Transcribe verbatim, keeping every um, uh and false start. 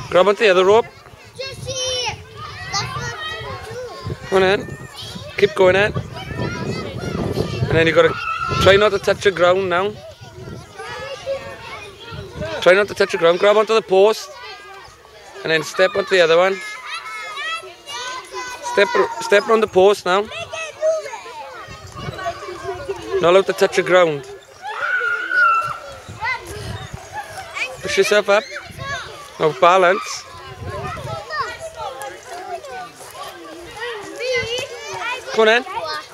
Grab onto the other rope. Come on in. Keep going in. And then you've got to try not to touch the ground now. Try not to touch the ground. Grab onto the post. And then step onto the other one. Step, step on the post now. Not allowed to touch the ground. Push yourself up. Now balance. Come on in.